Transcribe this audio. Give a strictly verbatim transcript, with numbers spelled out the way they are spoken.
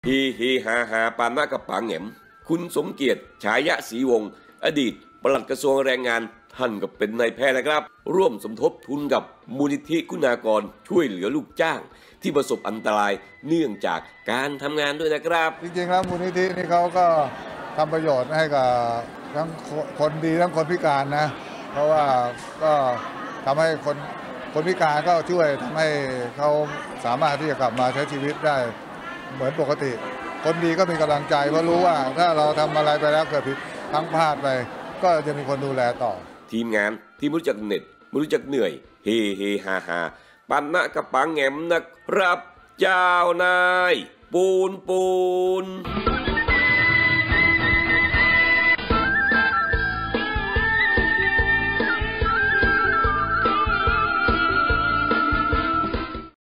เฮเฮฮาฮาปานะกับป๋าแหม่มคุณสมเกียรติฉายะศรีวงศ์อดีตปลัดกระทรวงแรงงานท่านก็เป็นนายแพทย์นะครับร่วมสมทบทุนกับมูลนิธิคุณากรช่วยเหลือลูกจ้างที่ประสบอันตรายเนื่องจากการทำงานด้วยนะครับจริงๆแล้วมูลนิธินี่เขาก็ทำประโยชน์ให้กับทั้งคนดีทั้งคนพิการนะเพราะว่าก็ทำให้คนคนพิการก็ช่วยทำให้เขาสามารถที่จะกลับมาใช้ชีวิตได้เหมือนปกติคนดีก็มีกำลังใจเพราะรู้ว่าถ้าเราทำอะไรไปแล้วเกิดผิดทั้งพลาดไปก็จะมีคนดูแลต่อทีมงานที่ไม่รู้จักเหน็ดไม่รู้จักเหนื่อยเฮเฮฮาฮาปันนะกับป๋าแหม่มนะครับเจ้านายปูนปูน